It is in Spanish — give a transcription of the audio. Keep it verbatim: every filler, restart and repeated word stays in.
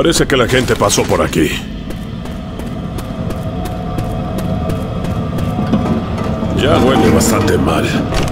Parece que la gente pasó por aquí. Ya huele bastante mal.